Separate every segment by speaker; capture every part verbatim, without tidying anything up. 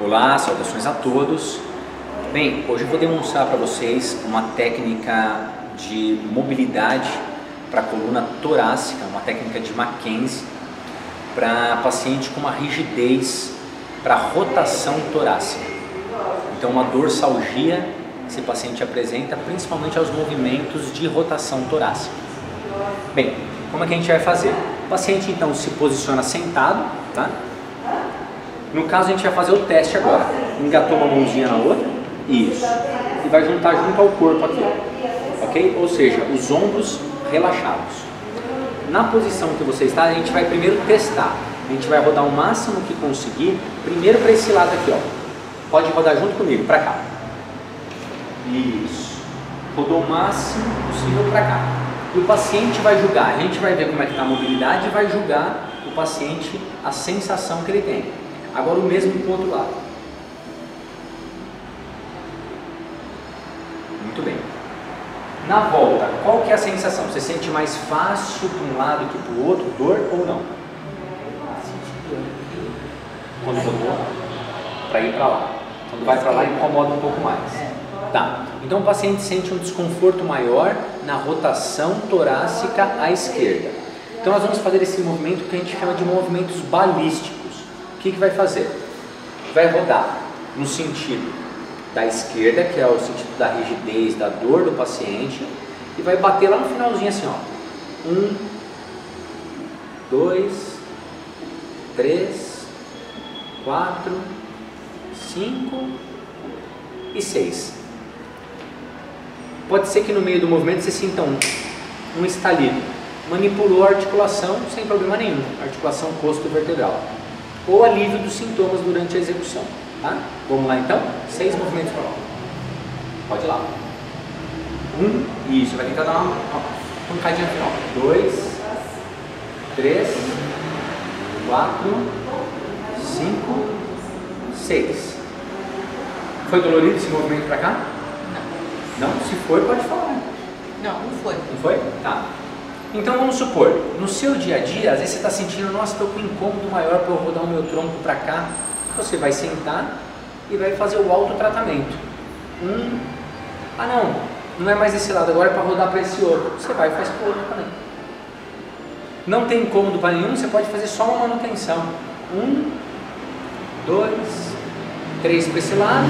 Speaker 1: Olá, saudações a todos. Bem, hoje eu vou demonstrar para vocês uma técnica de mobilidade para a coluna torácica, uma técnica de Mackenzie para paciente com uma rigidez para rotação torácica. Então, uma dorsalgia que esse paciente apresenta principalmente aos movimentos de rotação torácica. Bem, como é que a gente vai fazer? O paciente então se posiciona sentado, tá? No caso, a gente vai fazer o teste agora. Engatou uma mãozinha na outra, isso. E vai juntar junto ao corpo aqui, ok? Ou seja, os ombros relaxados. Na posição que você está, a gente vai primeiro testar. A gente vai rodar o máximo que conseguir, primeiro para esse lado aqui, ó. Pode rodar junto comigo, para cá. Isso. Rodou o máximo possível para cá. E o paciente vai julgar. A gente vai ver como é que está a mobilidade e vai julgar o paciente a sensação que ele tem. Agora o mesmo para o outro lado. Muito bem. Na volta, qual que é a sensação? Você sente mais fácil para um lado que para o outro, dor ou não? Quando voltou, para ir para lá. Quando vai para lá, incomoda um pouco mais. Tá. Então o paciente sente um desconforto maior na rotação torácica à esquerda. Então nós vamos fazer esse movimento que a gente chama de movimentos balísticos. O que que vai fazer? Vai rodar no sentido da esquerda, que é o sentido da rigidez, da dor do paciente, e vai bater lá no finalzinho assim, ó. Um, dois, três, quatro, cinco e seis. Pode ser que no meio do movimento você sinta um, um estalido. Manipulou a articulação sem problema nenhum, articulação costo-vertebral. Ou alívio dos sintomas durante a execução, tá? Vamos lá então? Seis movimentos para lá. Pode ir lá. Um, isso, vai tentar dar uma, uma pancadinha final. Dois, três, quatro, cinco, seis. Foi dolorido esse movimento para cá? Não. Não? Se foi, pode falar.
Speaker 2: Não, não foi.
Speaker 1: Não foi? Tá. Então vamos supor, no seu dia a dia, às vezes você está sentindo, nossa, estou com um incômodo maior para eu rodar o meu tronco para cá. Você vai sentar e vai fazer o autotratamento. Um, ah não, não é mais esse lado, agora é para rodar para esse outro. Você vai e faz para o outro também. Não tem incômodo para nenhum, você pode fazer só uma manutenção. Um, dois, três para esse lado,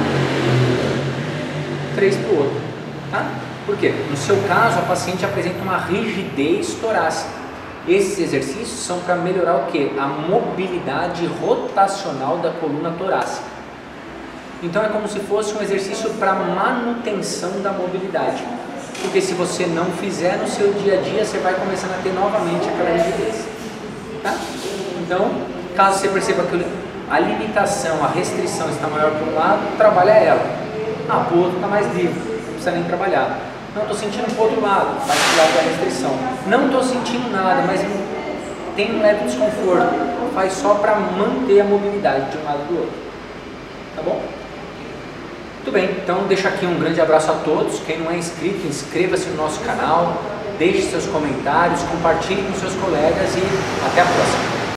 Speaker 1: três para o outro. Tá? Por quê? No seu caso, a paciente apresenta uma rigidez torácica. Esses exercícios são para melhorar o quê? A mobilidade rotacional da coluna torácica. Então é como se fosse um exercício para manutenção da mobilidade. Porque se você não fizer no seu dia a dia, você vai começando a ter novamente aquela rigidez. Tá? Então, caso você perceba que a limitação, a restrição está maior para um lado, trabalha ela. Ah, para o outro está mais livre, não precisa nem trabalhar. Não, estou sentindo para o outro lado, vai para o lado da restrição. Não estou sentindo nada, mas tem um leve desconforto. Faz só para manter a mobilidade de um lado e do outro. Tá bom? Muito bem, então deixo aqui um grande abraço a todos. Quem não é inscrito, inscreva-se no nosso canal, deixe seus comentários, compartilhe com seus colegas e até a próxima.